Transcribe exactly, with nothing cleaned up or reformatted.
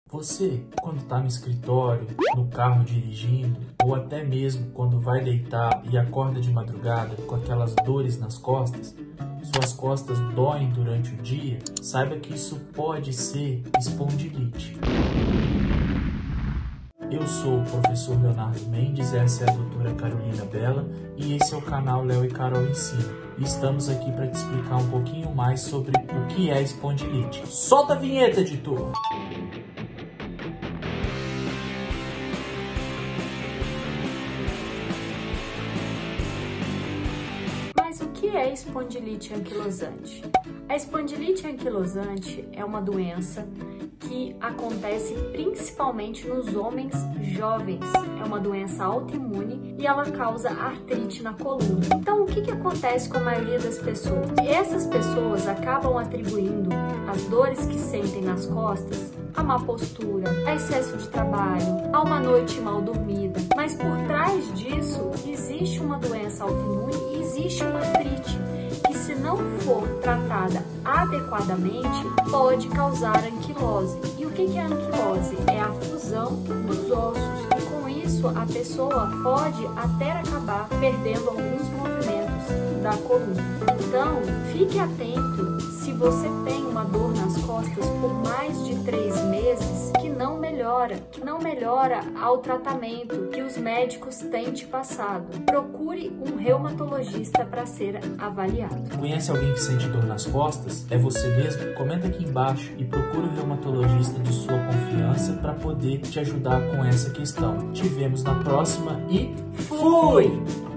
Você, quando está no escritório, no carro dirigindo, ou até mesmo quando vai deitar e acorda de madrugada com aquelas dores nas costas, suas costas doem durante o dia, saiba que isso pode ser espondilite. Eu sou o professor Leonardo Mendes, essa é a doutora Carolina Bella e esse é o canal Léo e Carol Ensina. E estamos aqui para te explicar um pouquinho mais sobre o que é espondilite. Solta a vinheta, editor! Mas o que é espondilite anquilosante? A espondilite anquilosante é uma doença que acontece principalmente nos homens jovens. É uma doença autoimune e ela causa artrite na coluna. Então, o que, que acontece com a maioria das pessoas? Essas pessoas acabam atribuindo as dores que sentem nas costas a má postura, a excesso de trabalho, a uma noite mal dormida. Mas por trás disso, existe uma doença autoimune e existe uma artrite que, se não for tratada adequadamente, pode causar anquilose. E o que é a anquilose? É a fusão dos ossos. E com isso, a pessoa pode até acabar perdendo alguns movimentos da coluna. Então, fique atento se você tem uma dor nas costas por mais de três meses que não melhora, que não melhora ao tratamento que os médicos têm te passado. Procure um reumatologista para ser avaliado. Conhece alguém que sente dor nas costas? É você mesmo? Comenta aqui embaixo e procure um reumatologista de sua confiança para poder te ajudar com essa questão. Te vemos na próxima e fui!